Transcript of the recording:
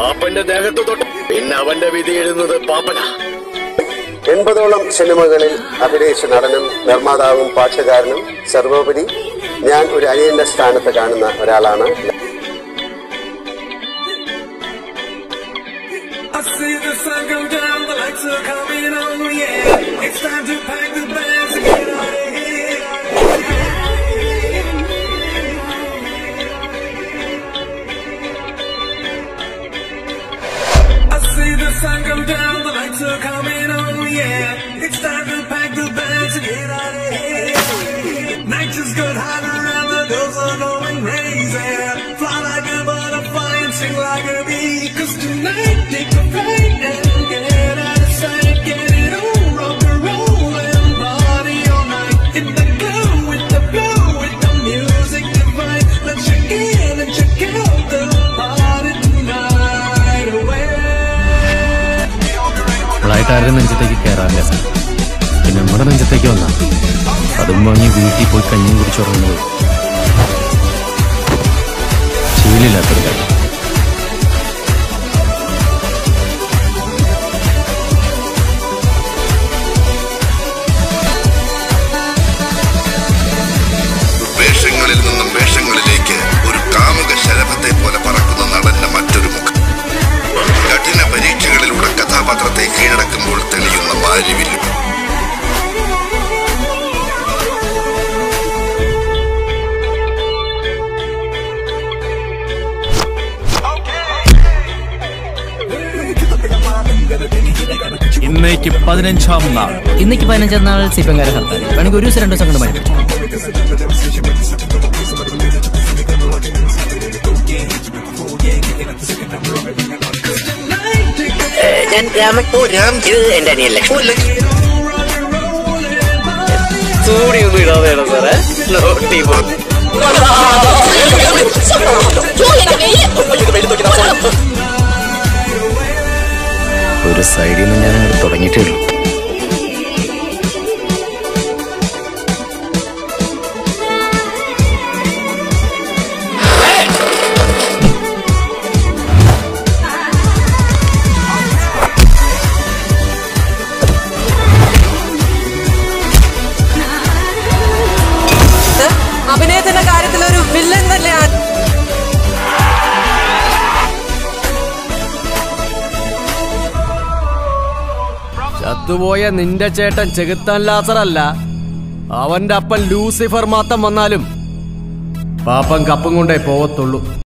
പാപ്പന്റെ ദേഹത്ത് തൊട്ട് പിന്നെ അവന്റെ വിധി എഴുതുന്നത് പാപ്പന. 80ഓളം സിനിമകളിൽ അഭിനയിച്ച നടനും നിർമ്മാതാവും പാട്ടുകാരനും സർവോപരി ഞാൻ ഒരു അനിയന്റെ സ്ഥാനത്ത് കാണുന്ന ഒരാളാണ്. ഫ്ലൈറ്റാരുടെ നെഞ്ചത്തേക്ക് കയറാറില്ല സാർ. പിന്നെ നമ്മുടെ നെഞ്ചത്തേക്ക് വന്നാ അതും വാങ്ങി വീട്ടിൽ പോയി കഞ്ഞിയും കുടിച്ചുറങ്ങുന്നത് ശീലില്ലാത്തൊരു കാര്യം. വേഷങ്ങളിൽ നിന്നും വേഷങ്ങളിലേക്ക് ഒരു കാമുക ശലഭത്തെ പോലെ പറക്കുന്ന നടന്റെ മറ്റൊരു മുഖം. കഠിന പരീക്ഷകളിലൂടെ കഥാപാത്രത്തെ കീഴടക്കുമ്പോൾ തെളിയുന്ന മാരിവില്ലും. ഇന്നേക്ക് 15-ാം നാൾ. ഇന്നേക്ക് 15-ാം നാൾ സിപിഎംകാരെ ഹർത്താൽ. വേണമെങ്കിൽ ഒരു ദിവസം 2 ദിവസം കൊണ്ട് മതി. ഞാൻ രാമൻ. ഇത് എന്റെ അനിയൻ ലക്ഷ്മൺ. കൂടിയൊന്നും ഇടാതെയാണ് സാറേ. ഒരു സൈഡിൽ നിന്ന് ഞാൻ അങ്ങോട്ട് തുടങ്ങിയിട്ടേ ഉള്ളൂ. അഭിനയത്തിന്റെ കാര്യത്തിൽ ഒരു വില്ലൻ തന്നെയാണ്. ചത്തുപോയ നിന്റെ ചേട്ടൻ ചെകുത്താൻ ലാസറല്ല, അവന്റെ അപ്പൻ ലൂസിഫർ മാത്രം വന്നാലും പാപ്പൻ കപ്പും കൊണ്ടേ പോവത്തുള്ളൂ.